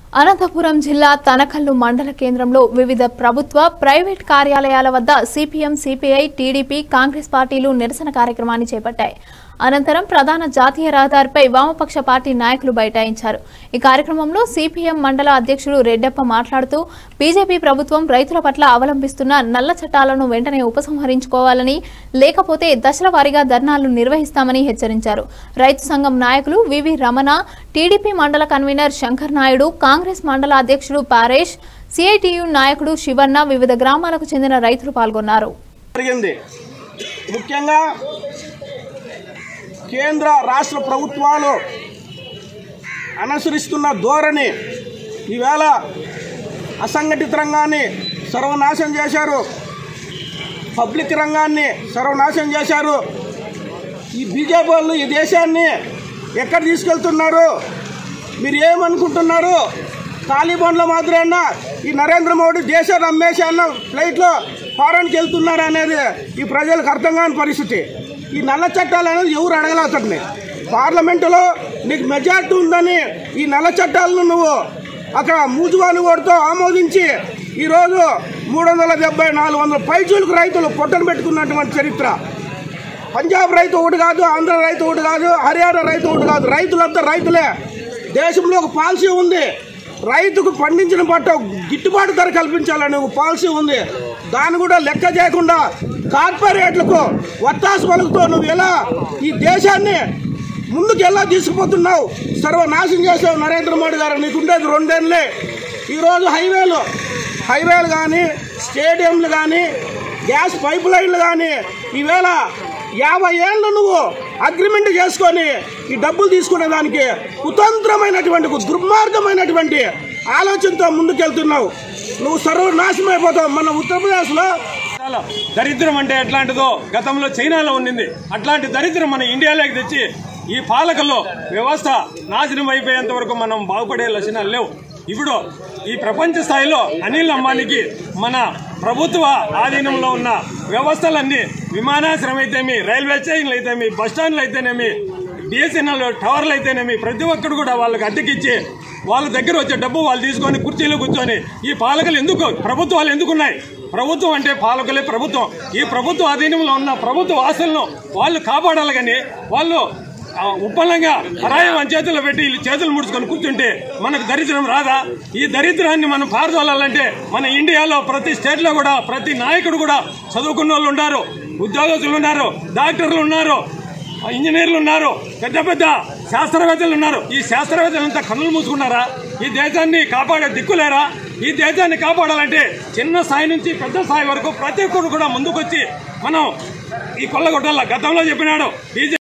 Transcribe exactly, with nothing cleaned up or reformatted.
అనంతపురం జిల్లా తనకల్లు మండల కేంద్రంలో వివిధ ప్రభుత్వ ప్రైవేట్ కార్యాలయాల వద్ద సిపిఎం, సిపిఐ, టీడీపీ, కాంగ్రెస్ పార్టీలు నిరసన కార్యక్రమాన్ని చేపట్టాయి. అనంతరం ప్రధాన జాతీయ రహదారిపై వామపక్ష పార్టీ నాయకులు బైఠాయించారు. ఈ కార్యక్రమంలో సిపిఎం మండల అధ్యక్షుడు రెడ్డప్ప మాట్లాడుతూ బీజేపీ ప్రభుత్వం రైతుల పట్ల అవలంబిస్తున్న నల్ల చట్టాలను వెంటనే ఉపసంహరించుకోవాలని, లేకపోతే దశల వారీగా ధర్నాలు నిర్వహిస్తామని హెచ్చరించారు. రైతు సంఘం నాయకులు వివి రమణ, టీడీపీ మండల కన్వీనర్ శంకర్ నాయుడు, కాంగ్రెస్ మండల అధ్యక్షుడు పారేష్, సిఐటియు నాయకుడు శివన్న, వివిధ గ్రామాలకు చెందిన రైతులు పాల్గొన్నారు. ముఖ్యంగా కేంద్ర రాష్ట్ర ప్రభుత్వాలు అనుసరిస్తున్న ధోరణి ఈవేళ అసంఘటిత రంగాన్ని సర్వనాశనం చేశారు, పబ్లిక్ రంగాన్ని సర్వనాశనం చేశారు. ఈ బీజేపీ వాళ్ళు ఈ దేశాన్ని ఎక్కడ తీసుకెళ్తున్నారు? మీరు ఏమనుకుంటున్నారు? తాలిబాన్ల మాదిరైనా ఈ నరేంద్ర మోడీ దేశాన్ని అమ్మేసి అన్న ఫ్లైట్లో ఫారెన్కి వెళ్తున్నారు అనేది ఈ ప్రజలకు అర్థం కాని పరిస్థితి. ఈ నల్ల చట్టాలు అనేది ఎవరు అడగలేదండి. పార్లమెంటులో నీకు మెజార్టీ ఉందని ఈ నల్ల చట్టాలను నువ్వు అక్కడ మూజువాని ఓటుతో ఆమోదించి ఈరోజు మూడు వందల డెబ్బై నాలుగు వందల పైచూలకు రైతులు పొట్టను పెట్టుకున్నటువంటి చరిత్ర. పంజాబ్ రైతు ఒకటి కాదు, ఆంధ్ర రైతు ఒకటి కాదు, హర్యానా రైతు ఒకటి కాదు, రైతులంతా రైతులే. దేశంలో ఒక పాలసీ ఉంది, రైతుకు పండించిన పంట గిట్టుబాటు ధర కల్పించాలని ఒక పాలసీ ఉంది. దాన్ని కూడా లెక్క చేయకుండా కార్పొరేట్లకు వత్తాసు పలుకుతో నువ్వు ఎలా ఈ దేశాన్ని ముందుకు ఎలా తీసుకుపోతున్నావు? సర్వనాశనం చేసావు నరేంద్ర మోడీ గారు. నీకుండేది రెండేళ్ళే. ఈరోజు హైవేలు హైవేలు కానీ, స్టేడియంలు కానీ, గ్యాస్ పైప్ లైన్లు కానీ ఈవేళ యాభై ఏళ్ళు నువ్వు అగ్రిమెంట్ చేసుకొని ఈ డబ్బులు తీసుకునే దానికి కుతంత్రమైనటువంటి దుర్మార్గమైనటువంటి ఆలోచనతో ముందుకెళ్తున్నావు. నువ్వు సర్వనాశనం అయిపోతావు. మన ఉత్తరప్రదేశ్లో దరిద్రం అంటే ఎట్లాంటిదో గతంలో చైనాలో ఉండింది. అట్లాంటి దరిద్రం మన ఇండియాలోకి తెచ్చి ఈ పాలకల్లో వ్యవస్థ నాశనం అయిపోయేంత వరకు మనం బాగుపడే లక్షణాలు లేవు. ఇప్పుడు ఈ ప్రపంచ స్థాయిలో అనిల్ అంబానీకి మన ప్రభుత్వ ఆధీనంలో ఉన్న వ్యవస్థలన్నీ, విమానాశ్రయం అయితేమి, రైల్వే స్టేషన్లు అయితేమి, బస్టాండ్లు అయితేనేమి, బిఎస్ఎన్ఎల్ టవర్లు అయితేనేమి, ప్రతి ఒక్కరు కూడా వాళ్ళకి అద్దెకిచ్చి వాళ్ళ దగ్గర వచ్చే డబ్బు వాళ్ళు తీసుకొని కుర్చీలో కూర్చొని ఈ పాలకులు ఎందుకు, ప్రభుత్వాలు ఎందుకున్నాయి? ప్రభుత్వం అంటే పాలకులే ప్రభుత్వం. ఈ ప్రభుత్వ ఆధీనంలో ఉన్న ప్రభుత్వ ఆస్తులను వాళ్ళు కాపాడాలి. కానీ వాళ్ళు ఉప్పలంగా పరాయి మన చేతుల్లో పెట్టి వీళ్ళు చేతులు ముడుచుకొని కూర్చుంటే మనకు దరిద్రం రాదా? ఈ దరిద్రాన్ని మనం పారదోలాలంటే మన ఇండియాలో ప్రతి స్టేట్ లో కూడా ప్రతి నాయకుడు కూడా చదువుకున్న వాళ్ళు ఉన్నారు, ఉద్యోగస్తులు ఉన్నారు, డాక్టర్లు ఉన్నారు, ఇంజనీర్లు ఉన్నారు, పెద్ద పెద్ద శాస్త్రవేత్తలు ఉన్నారు. ఈ శాస్త్రవేత్తలంతా కన్నులు మూసుకున్నారా? ఈ దేశాన్ని కాపాడే దిక్కులేరా? ఈ దేశాన్ని కాపాడాలంటే చిన్న స్థాయి నుంచి పెద్ద స్థాయి వరకు ప్రతి ఒక్కరు కూడా ముందుకొచ్చి మనం ఈ కొల్లగొట్టాల. గతంలో చెప్పినాడు